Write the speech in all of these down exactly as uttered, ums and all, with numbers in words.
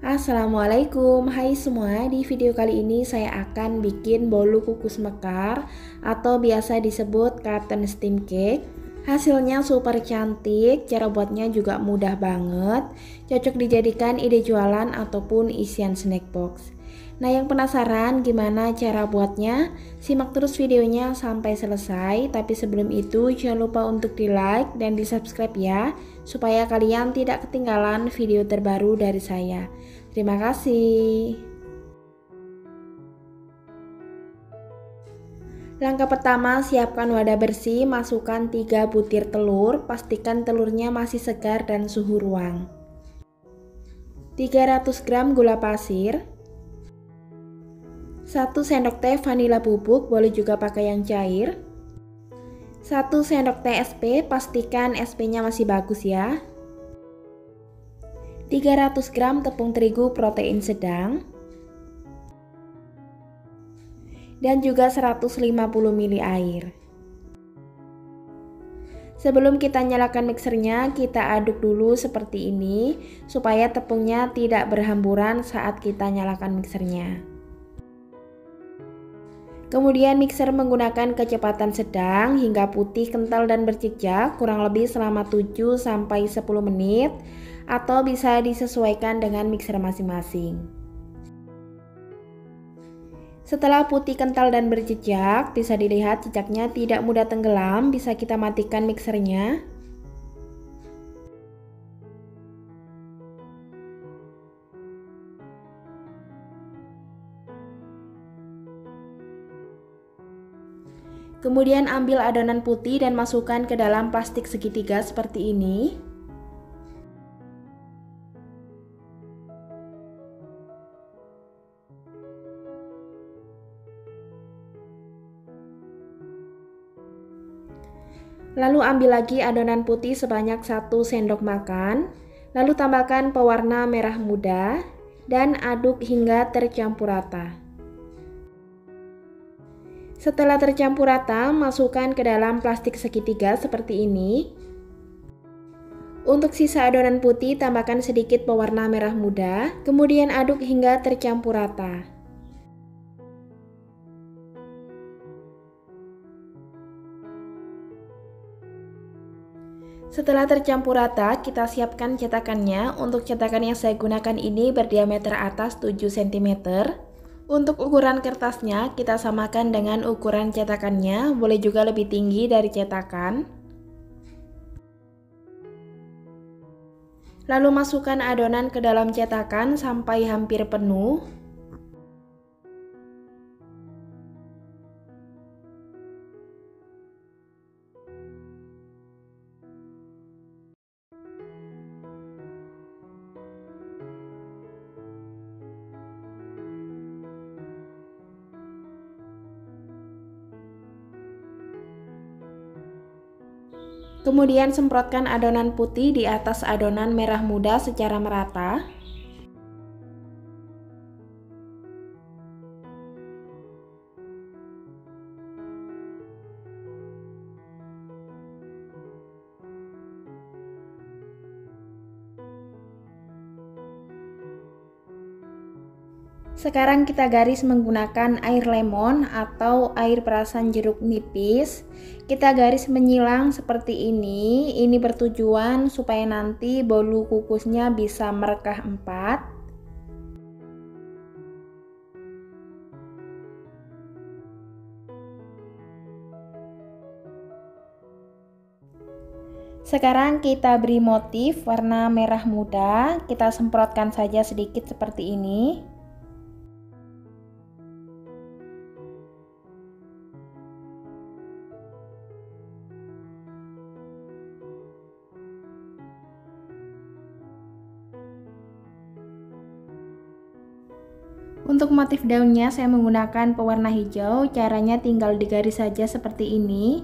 Assalamualaikum, hai semua. Di video kali ini saya akan bikin bolu kukus mekar atau biasa disebut cotton steam cake. Hasilnya super cantik, cara buatnya juga mudah banget, cocok dijadikan ide jualan ataupun isian snack box. Nah, yang penasaran gimana cara buatnya? Simak terus videonya sampai selesai. Tapi sebelum itu jangan lupa untuk di like dan di subscribe ya, supaya kalian tidak ketinggalan video terbaru dari saya. Terima kasih. Langkah pertama, siapkan wadah bersih, masukkan tiga butir telur, pastikan telurnya masih segar dan suhu ruang. tiga ratus gram gula pasir, satu sendok teh vanila bubuk, boleh juga pakai yang cair, satu sendok teh es pe, pastikan es pe-nya masih bagus ya, tiga ratus gram tepung terigu protein sedang, dan juga seratus lima puluh mililiter air. Sebelum kita nyalakan mixernya, kita aduk dulu seperti ini supaya tepungnya tidak berhamburan saat kita nyalakan mixernya. Kemudian mixer menggunakan kecepatan sedang hingga putih, kental dan berjejak kurang lebih selama tujuh sampai sepuluh menit, atau bisa disesuaikan dengan mixer masing-masing. Setelah putih, kental dan berjejak, bisa dilihat jejaknya tidak mudah tenggelam, bisa kita matikan mixernya. Kemudian ambil adonan putih dan masukkan ke dalam plastik segitiga seperti ini. Lalu ambil lagi adonan putih sebanyak satu sendok makan, lalu tambahkan pewarna merah muda dan aduk hingga tercampur rata. Setelah tercampur rata, masukkan ke dalam plastik segitiga seperti ini. Untuk sisa adonan putih, tambahkan sedikit pewarna merah muda, kemudian aduk hingga tercampur rata. Setelah tercampur rata, kita siapkan cetakannya. Untuk cetakan yang saya gunakan ini berdiameter atas tujuh sentimeter. Untuk ukuran kertasnya, kita samakan dengan ukuran cetakannya, boleh juga lebih tinggi dari cetakan. Lalu masukkan adonan ke dalam cetakan sampai hampir penuh. Kemudian semprotkan adonan putih di atas adonan merah muda secara merata. Sekarang kita garis menggunakan air lemon atau air perasan jeruk nipis. Kita garis menyilang seperti ini. Ini bertujuan supaya nanti bolu kukusnya bisa merekah empat. Sekarang kita beri motif warna merah muda. Kita semprotkan saja sedikit seperti ini. Untuk motif daunnya saya menggunakan pewarna hijau, caranya tinggal digaris saja seperti ini.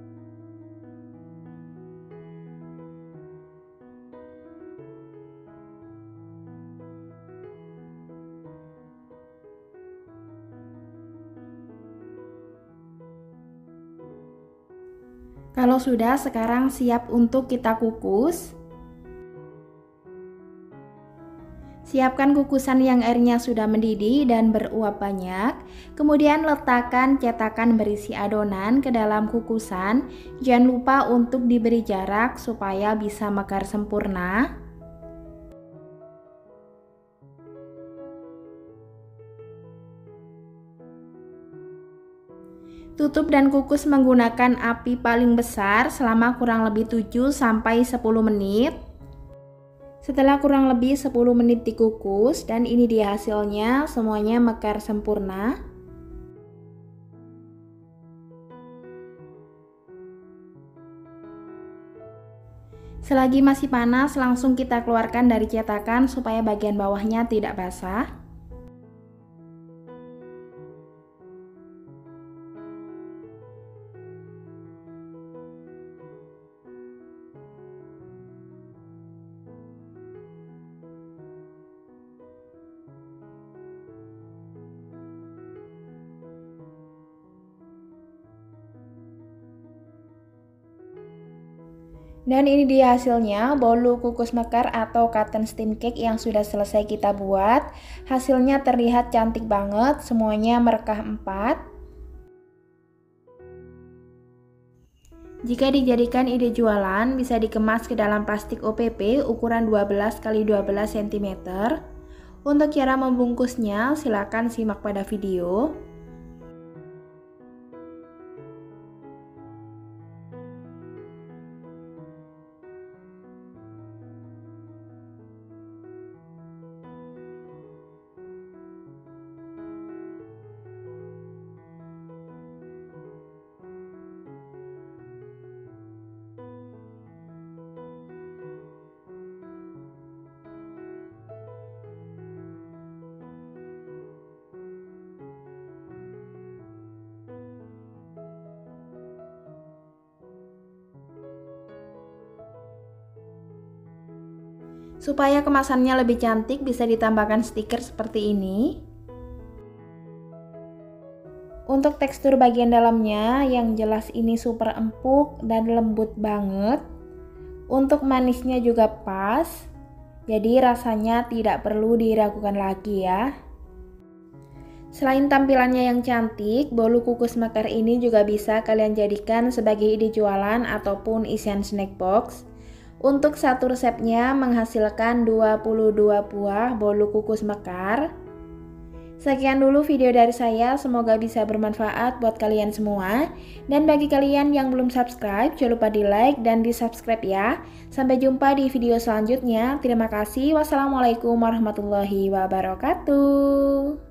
Kalau sudah, sekarang siap untuk kita kukus. Siapkan kukusan yang airnya sudah mendidih dan beruap banyak. Kemudian letakkan cetakan berisi adonan ke dalam kukusan. Jangan lupa untuk diberi jarak supaya bisa mekar sempurna. Tutup dan kukus menggunakan api paling besar selama kurang lebih tujuh sampai sepuluh menit. Setelah kurang lebih sepuluh menit dikukus, dan ini dia hasilnya, semuanya mekar sempurna. Selagi masih panas, langsung kita keluarkan dari cetakan supaya bagian bawahnya tidak basah. Dan ini dia hasilnya, bolu kukus mekar atau cotton steam cake yang sudah selesai kita buat. Hasilnya terlihat cantik banget, semuanya merekah empat. Jika dijadikan ide jualan, bisa dikemas ke dalam plastik O P P ukuran dua belas kali dua belas sentimeter. Untuk cara membungkusnya, silakan simak pada video. Supaya kemasannya lebih cantik, bisa ditambahkan stiker seperti ini. Untuk tekstur bagian dalamnya, yang jelas ini super empuk dan lembut banget. Untuk manisnya juga pas, jadi rasanya tidak perlu diragukan lagi ya. Selain tampilannya yang cantik, bolu kukus mekar ini juga bisa kalian jadikan sebagai ide jualan ataupun isian snack box. Untuk satu resepnya menghasilkan dua puluh dua buah bolu kukus mekar. Sekian dulu video dari saya, semoga bisa bermanfaat buat kalian semua. Dan bagi kalian yang belum subscribe, jangan lupa di like dan di subscribe ya. Sampai jumpa di video selanjutnya. Terima kasih. Wassalamualaikum warahmatullahi wabarakatuh.